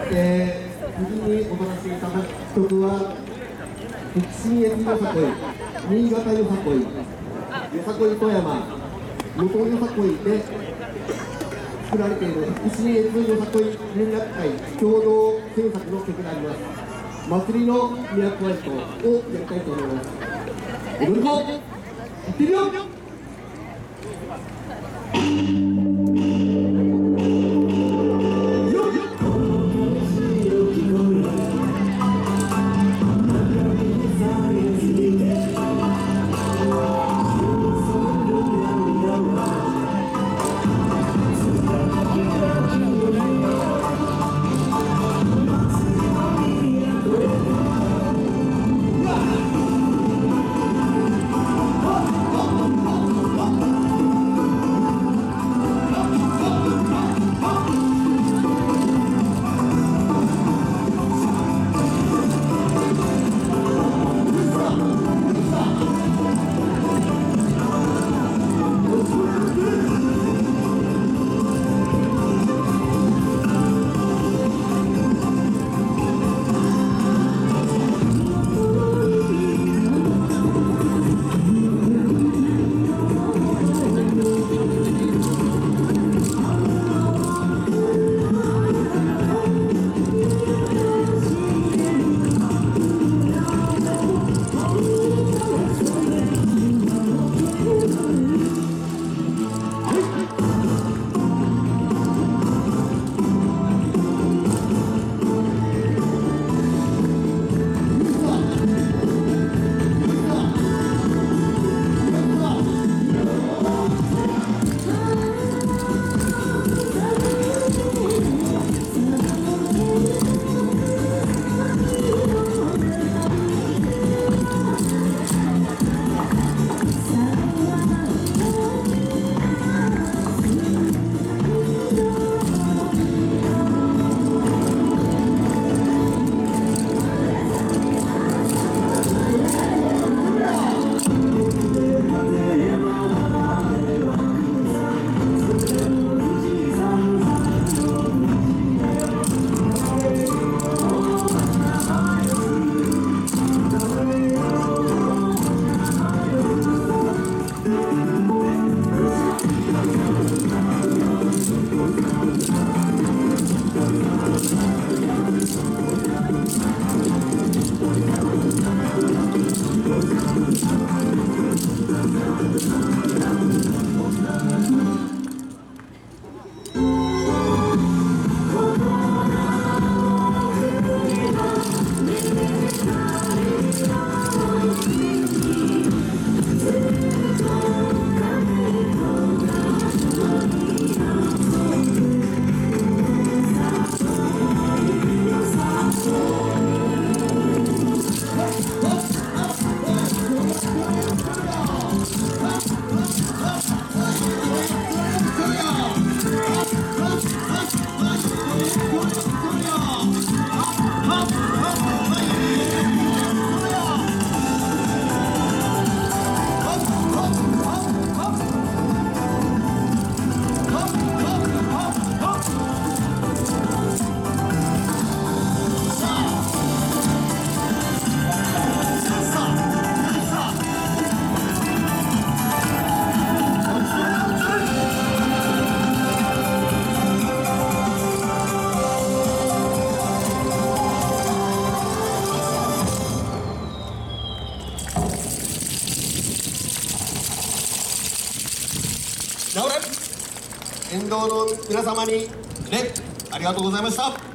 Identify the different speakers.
Speaker 1: 次に踊らせていただく曲は福清越よさこい、新潟よさこい、よさこい富山、能登よさこいで作られている福清越よさこい連絡会共同制作の曲であります。祭りのミラクワイトをやりたいと思います。踊る子行ってみよう。沿道の皆様にありがとうございました。